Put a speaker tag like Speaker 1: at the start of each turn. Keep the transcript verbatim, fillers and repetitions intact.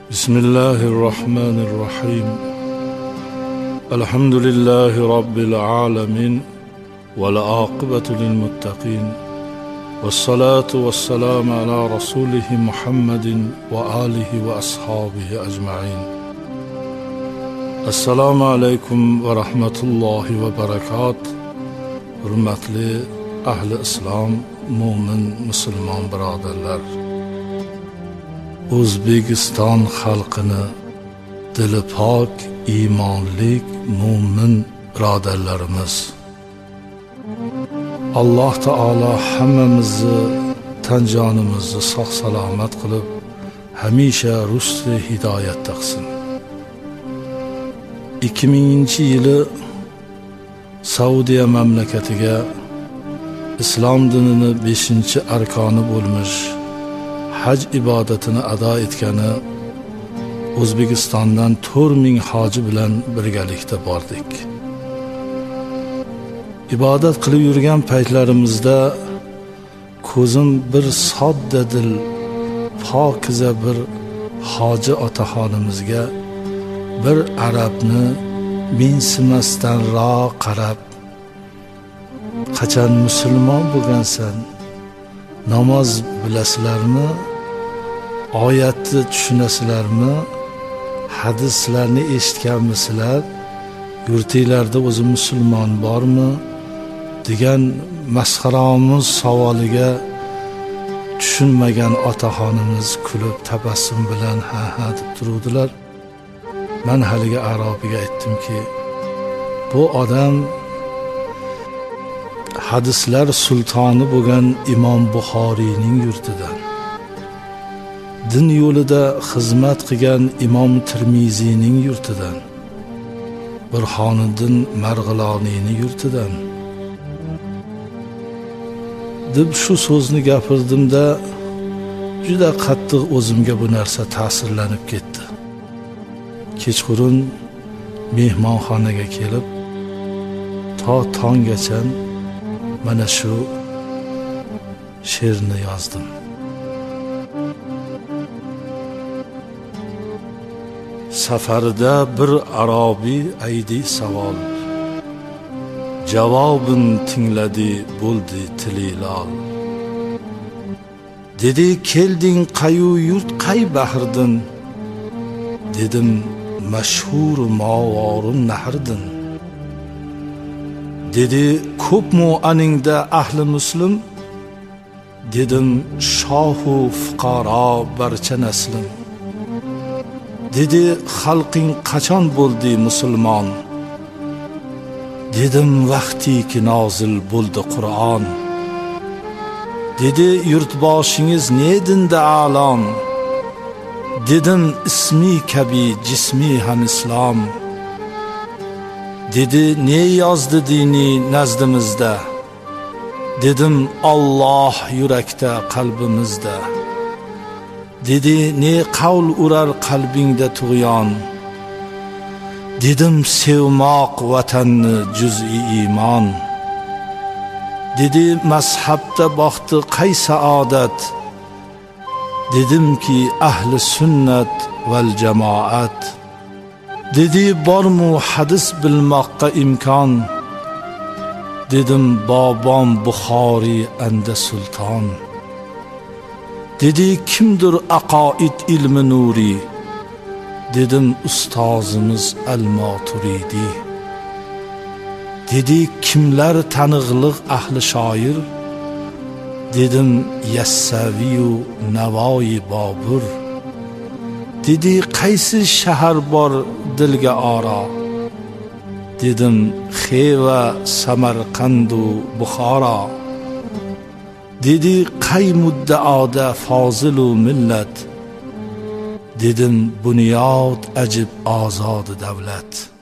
Speaker 1: Bismillahirrahmanirrahim. Elhamdülillahi Rabbil alemin. Vel âkıbetu lil muttaqin. Vessalatu vesselamu ala Resulihi Muhammedin ve alihi ve ashabihi ecma'in. Esselamu aleyküm ve rahmetullahi ve berekat. Hürmetli ahli İslam, mu'min, Müslüman birodarlar. O'zbekiston xalqini dili pok, iymonlik, mo'min birodarlarimiz, Alloh taolo hammamizni tan jonimizni sog' salomat qilib, hamisha rushdi hidoyatda qilsin. ikki minginchi yili Saudiya mamlakatiga islom dinini beshinchi arkoni bo'lmish haj ibodatini ado etgani O'zbekistondan to'rt ming hoji bilan birgalikda bordik. Ibodat qilib yurgan paytlarimizda ko'zim bir sodda dil, pokiza bir hoji otaxonimizga bir arabni mensimasdan ro qarab, qachon musulmon bo'lgansan, namoz bilasizlarmi, oyatni tushunasizlarmi, hadislarni eshitganmisizlar, yurtinglarda o'zi musulmon bormi degan masxaromiz savoliga tushunmagan otaxonimiz kulib tabassum bilan ha ha deb turuvdilar. Men haligi arobiga aytdimki, bu odam hadislar sultoni bo'lgan Imom Buxoriyning yurtidan, din yo'lida xizmat qilgan Imom Tirmiziyning yurtidan, Burhoniddin Marg'iloniyning yurtidan deb shu so'zni gapirdimda juda qattiq o'zimga bu narsa ta'sirlanib ketdi. Kechqurun mehmonxonaga kelib, to tonggacha mana shu she'rni yozdim. Safarda bir arobiy aydi savol, javobin tingladi bo'ldi tililol. Dedi, kelding qayu yurt qay bahrdin? Dedim, mashhur Movorun nahrdin. Dedi, ko'pmu aningda ahli muslim? Dedim, shohu fuqaro barcha naslim. Dedi, xalqing qachon bo'ldi musulmon? Dedim, vaqtiki nozil bo'ldi Qur'on. Dedi, yurtboshingiz ne dinda a'lon? Dedim, ismi kabi jismi ham islom. Dedi, ne yozdi dini nazdimizda? Dedim, Alloh yurakda qalbimizda. Dedi, ne qavl urar qalbingda tug'yon? Dedim, sevmoq vatanni juz'i iymon. Dedi, mazhabda baxti qay saodat? Dedimki, ahli sunnat val jamoat. Dedi, bormu hadis bilmoqqa imkon? Dedim, bobom Buxoriy anda sulton. Dedi, kimdir aqoid ilmi nuri? Dedim, ustozimiz Al-Maturidi. Dedi, kimlar tanig'liq ahli shoir? Dedim, Yassaviyu Navoiy Bobur. Dedi, qaysi shahar bor dilga oro? Dedim, Xiva, Samarqandu Buxoro. Dedi, qay muddaoda fozilu millat? Dedim, bunyod ajib ozod davlat.